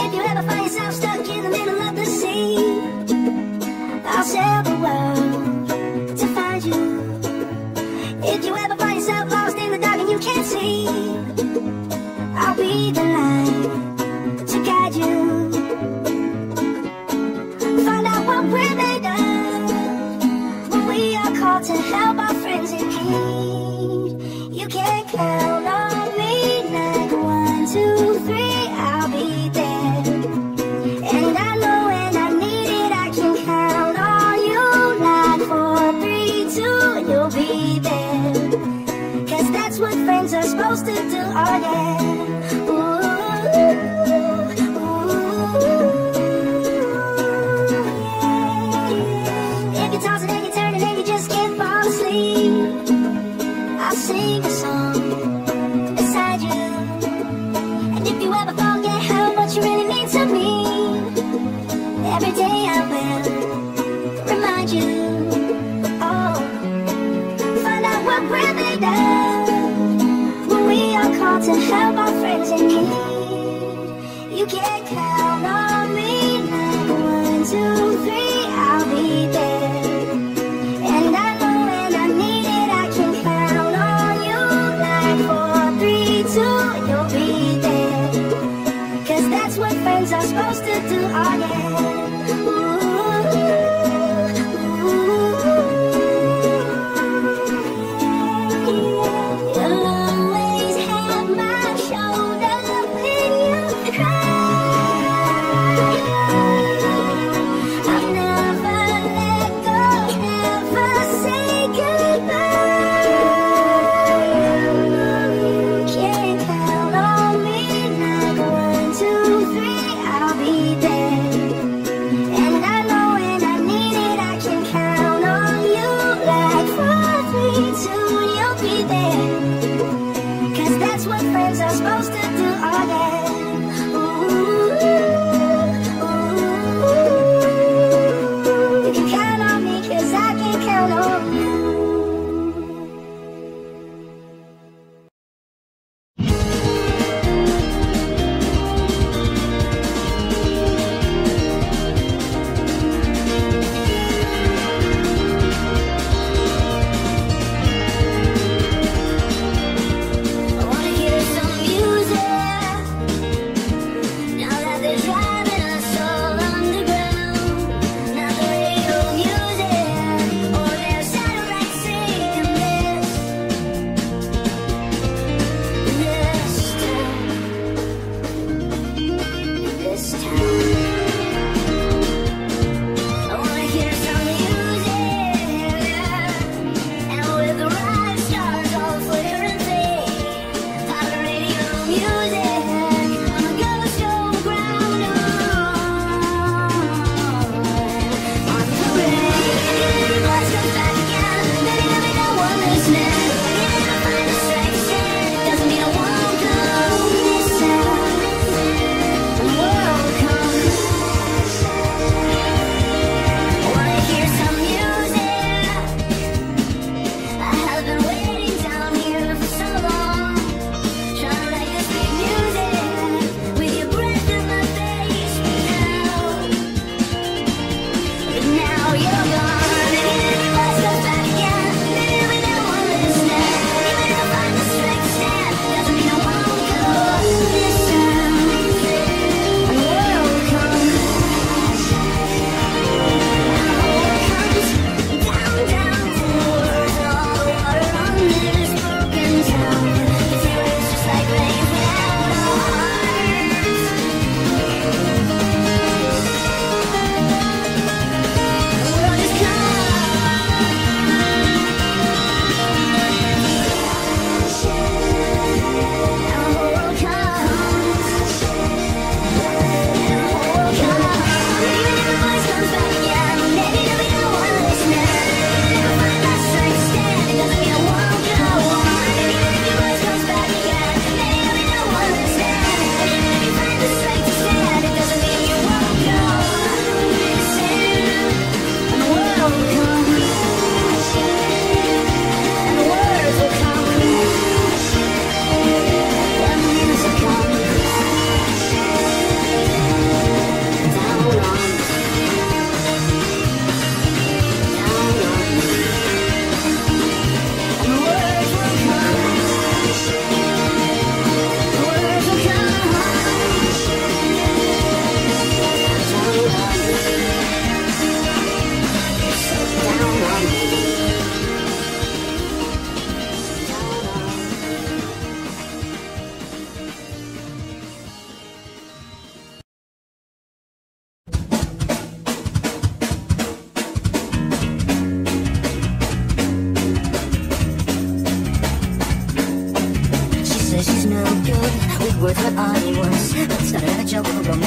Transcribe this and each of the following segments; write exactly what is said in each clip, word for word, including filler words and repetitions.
if you ever find yourself stuck in the middle of the sea, I'll sail the world to find you. If you ever find yourself lost in the dark and you can't see, I'll be the light to guide you. Find out what we're made of when we are called to help our friends in need. You can count on me like one, two, three, I'll be there. And I know when I need it, I can count on you like four, three, two, you'll be there. Cause that's what friends are supposed to do, oh yeah. Ooh. I'll sing a song beside you. And if you ever forget how much you really mean to me, every day I will remind you. Oh, find out what we're made of when we are called to help our friends in need. You can count on me like one, two, three, I'll be there. And I know when I need it, I can count on you like four, three, two, you'll be there. Cause that's what friends are supposed to do, oh yeah. Ooh, ooh, yeah. You'll always have my shoulder when you cry. I'll never let go, never say goodbye. You can count on me like one, two, three, I'll be there. And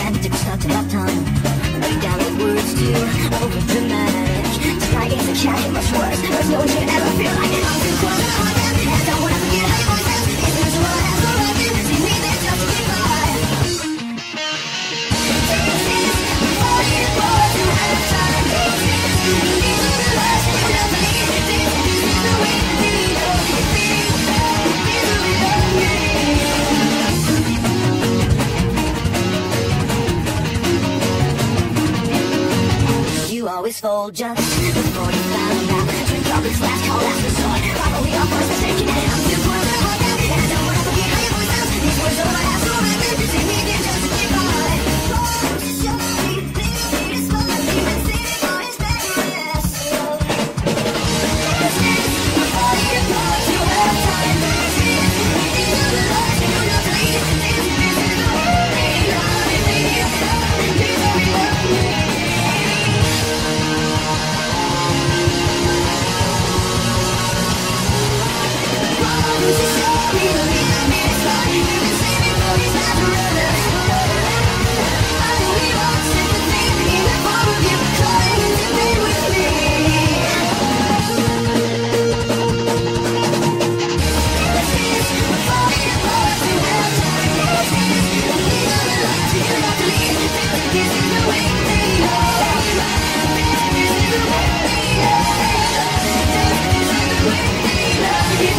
grab it, stuck to my tongue. Lay down with words too over dramatic. Tonight is a cat, much worse. There's no one should ever feel like I'm too close to all that. And I don't wanna forget how your voice sounds. It's miserable, I have no reason. See me there just to get by. This is before you boys who have time. This is you need to realize you love me. This is the way to be. You always fold just before you found out. Drink all this last call, last resort. Probably our first mistake, and I'm too close to hold down. And I don't wanna forget how your voice sounds. These words are what I have so written. To take me there just to get by. Oh, to show me the things that is fun. Even sitting on his best. This is before you boys who have time. This is you need to realize you don't have to leave. This is the way we are. This is the way we love you. Just show me the real me, it's fine. You can see me for these times forever. I know we want sympathy in the form of you coming to be with me. This is before you boys who have time. This is you need to realize you don't have to leave. This is the way we are. This is the way we are. This is the way we love you.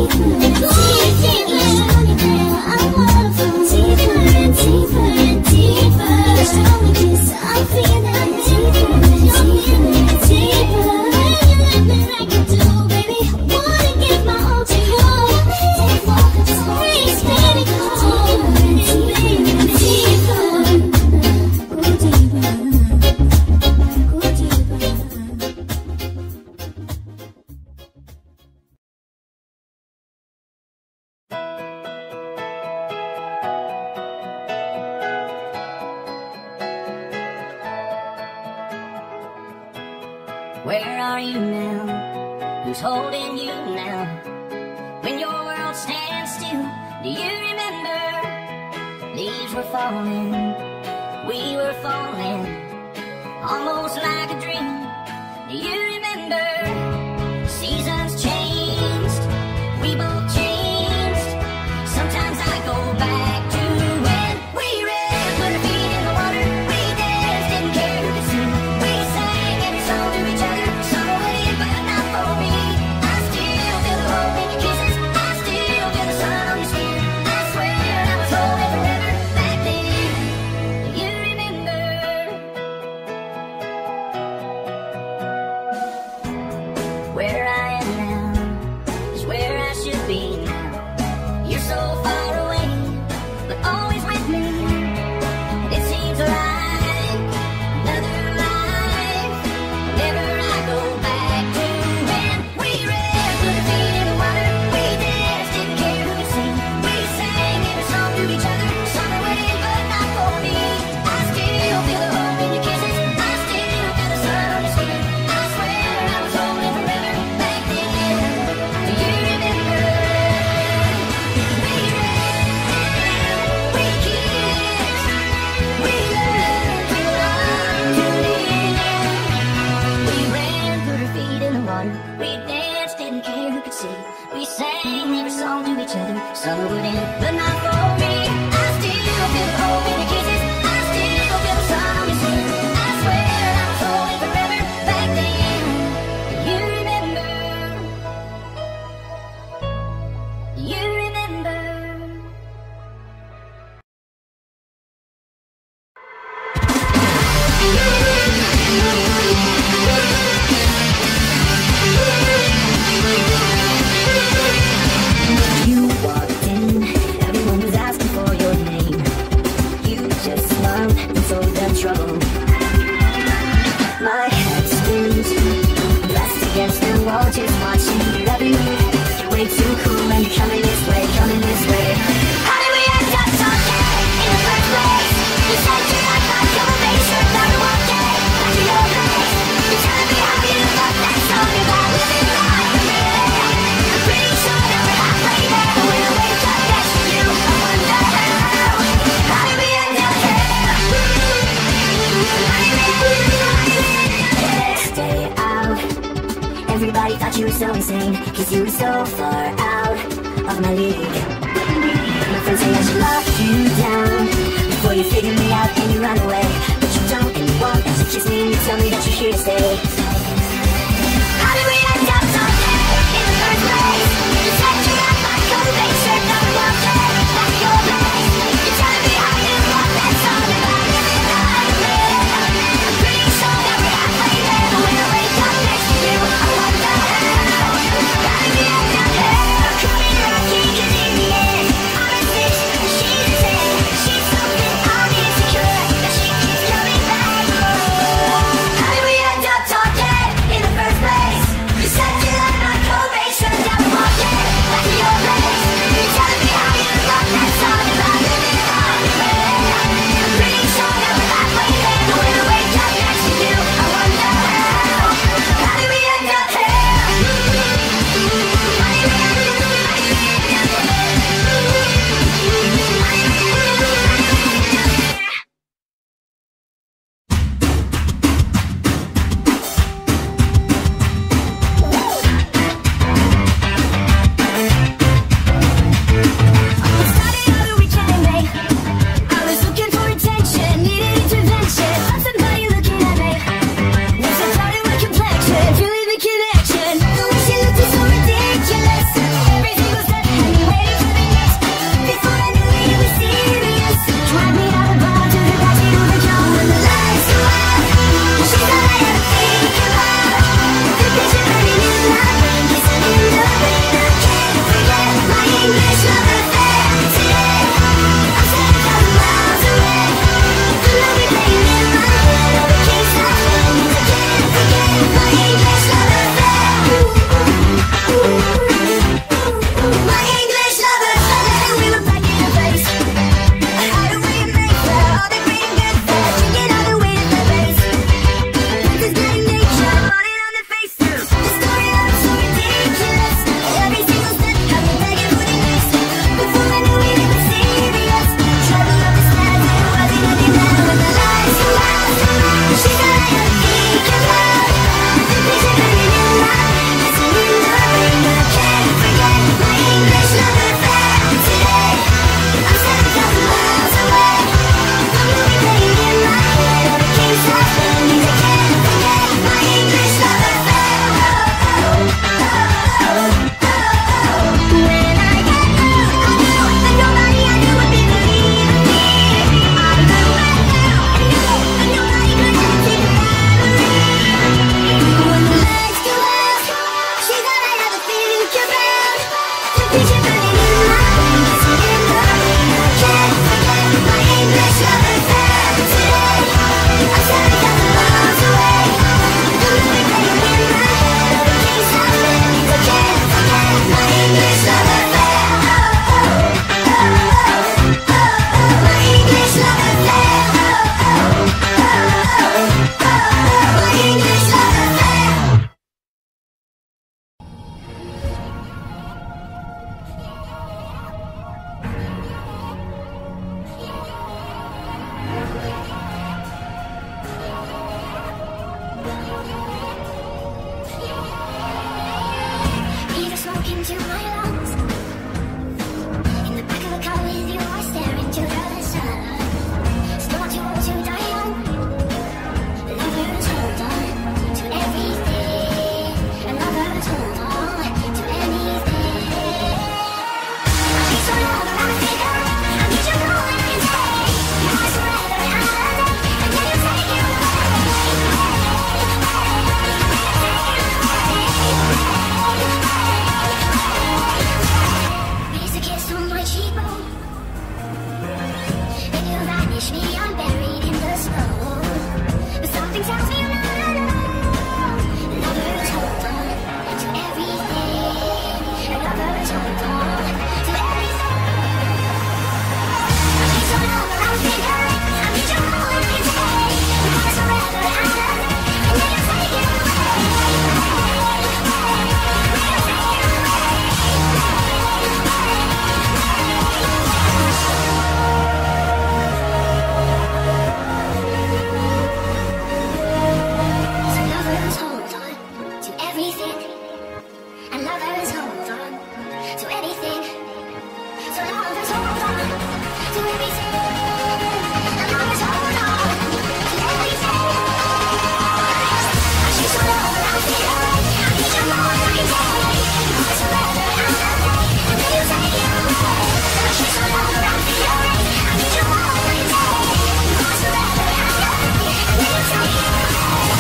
Deeper and deeper and deeper. Where are you now? Who's holding you now? When your world stands still, do you remember? Leaves were falling, we were falling, almost like a dream. Do you remember? Seasons changed, we both changed. Sometimes I go back to when we ran, put our feet in the water. We danced, didn't care who could see. We sang every song to each other. Some way, but not for me. I still feel the hope in your kisses. I still feel the sun on your skin. I swear I was holding forever back then. Do you remember? Where I am now is where I should be now. You're so far away, but always with me. It seems like another life. Whenever I go back to when we ran, put our feet in the water. We danced, didn't care who could see. We sang every song to each other. Summer way, but not for me. I still feel the hope in your kisses. I still feel the sun on your skin. I swear I was holding forever back then. Do you remember? We ran, we kissed, we learned to love to live. We ran, put our feet in the water. We danced, didn't care who could see. We sang every song to each other. Summer would end, but not for me. I still feel the hope in your kisses. I still feel the sun on your skin. I swear I was holding forever back then. Do you remember? Do you remember? You walked in, everyone was asking for your name. You just smiled and told them trouble. My head spins, pressed against the wall, just watching your every move. You're way too cool and you're coming this way, coming this way. How did we end up talking in the first place? You said you had my conversation, that one day, back to your place. You're telling me how you love that song about living life a minute. I'm pretty sure that we're halfway there. When I wake up next to you, I wonder how. How did we end up here? Next day out, everybody thought you were so insane, cause you were so far out of my league. My friends say I should lock you down before you figure me out and you run away. But you don't and you won't, and you kiss me and you tell me that you're here to stay. How did we end up talking in the first place? You said you had my conversation, now we're walking back to your place. You're telling me how you love that song about living life a minute. I'm pretty sure that we're halfway there. But when I wake up next to you, I wonder how. How did we end up here? Could be lucky, cause in the end, I'm a six, she's a ten. She's something I'm insecure, but she keeps coming back. How did we end up talking? Breathe the smoke into my lungs. In the back of a car with you, I stare into the sun. Still want you all to die young. Lovers hold on to everything, and lovers hold on to anything. I need some love around my finger. I need you more than I can take. Your eyes forever and another day, and then you take it away. Raise a kiss on my cheekbone. Then you vanish me, I'm buried in the snow. But something tells me I'm not alone. Lovers hold on to everything, and lovers hold on to everything. I need some love around my finger. I need you more than I can take. Your eyes forever and another day, and then you take it away. So lovers hold on to everything, and lovers hold on to anything. So lovers hold on to everything, and lovers hold on to everything. I need some love around here. I need you more than I can take. Your eyes forever and another day, and then you take it away. I need some love around here. I need you more than I can take. Your eyes forever and another day, and then you take it away.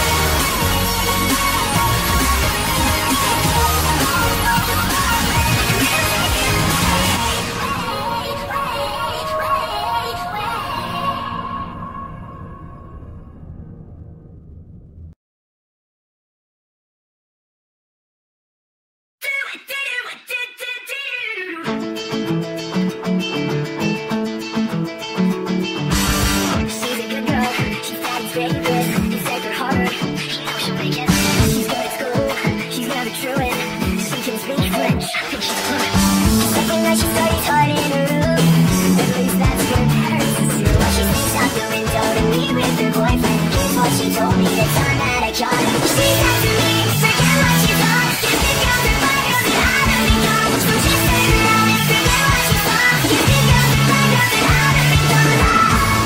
She's a good girl, she's daddy's favorite. He says her hard, he knows she'll make it. She's good at school, she's never truant. She can speak French, I think she's fluent. The second night she studies hard in her room. At least that's good, hers is true. While she sneaks out the window to meet with her boyfriend. Here's what she told me the time that I caught her. She said to me, forget what you thought. You think of the fire that I don't be gone. So just turn around and forget what you thought. You think of the fire that I don't be gone.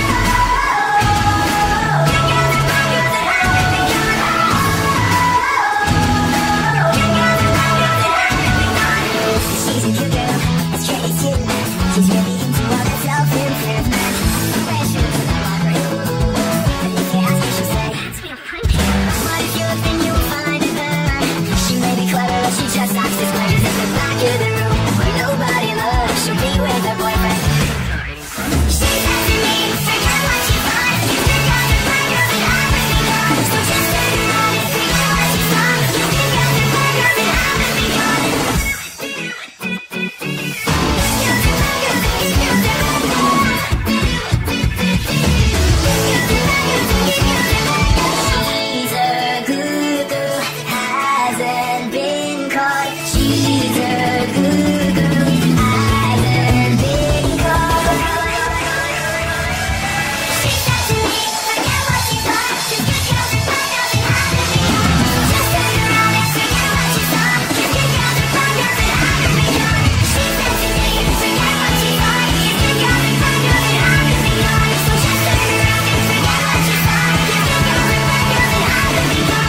She's a cute girl, that's crazy too. She's really into all that self-improvement. Where she lives in that library. And if you ask her, she'll say, what if you looked and you would find her? She may be clever, but she just acts as players in the back of the room where nobody looks. She'll be with her boyfriend. She said to me, forget what you thought. You think of the fire that I would be gone. So just turn around and forget what you thought. You think of the fire that I would be gone. She's a good girl, hasn't been caught. She's a good girl, hasn't been caught. She said to me, forget what you thought. Just think of the fire that I would be gone. Just turn around and forget what you thought. You think of the fire that I would be gone. She said to me, forget what you thought. You think of the fire that I would be gone. So just turn around and forget what you thought. You think of the fire that I would be gone.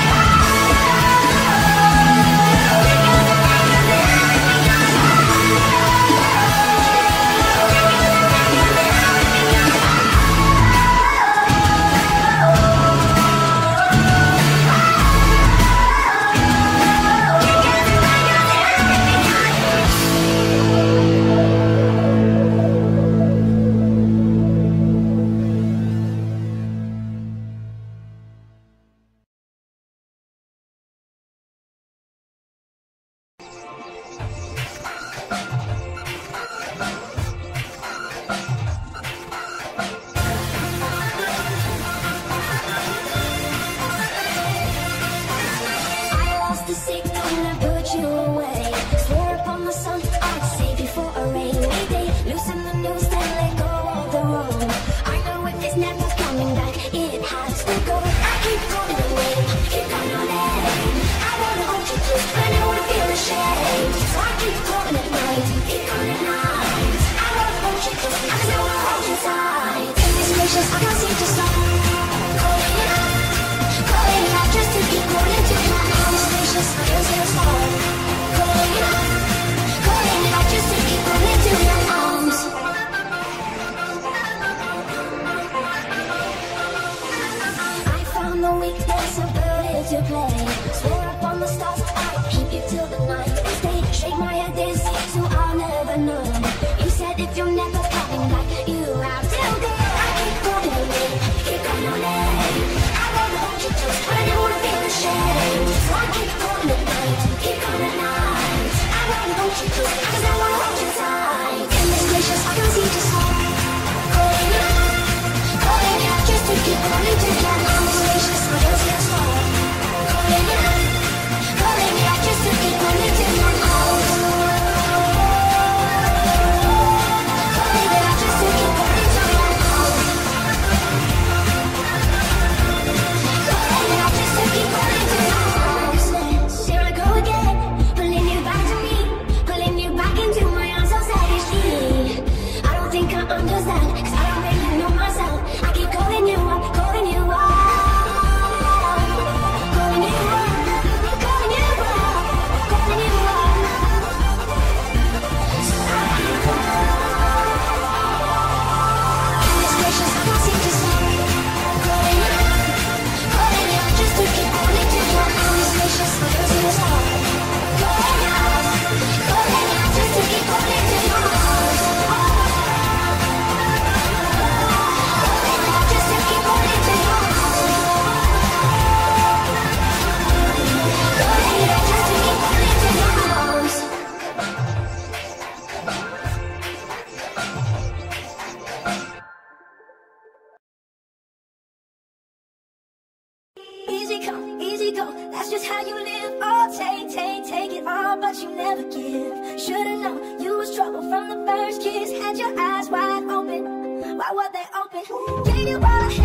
gracious, I can't see just like calling you, calling you out just to keep calling to my arms. Gracious, I can't see just like calling you, calling you out just to keep calling to my arms. I found the weakness of burden to play. Swear up on the stars, I'd keep you till the night. Stay, shake my head, this so I'll never know. You said if you're never coming back, you have till then. I keep calling you, keep calling it. I wanna hold you close, but I don't wanna feel ashamed. So I keep calling at night, keep calling at night. I wanna hold you close, cause I wanna hold you tight. Goodness gracious, I can see just how calling you, calling you just to keep calling to your arms. Gracious, I can see just how calling you, calling you just to keep calling to your arms. Easy come, easy go, that's just how you live. Oh, take, take, take it all, but you never give. Should've known you was trouble from the first kiss. Had your eyes wide open, why were they open? Gave you all I had.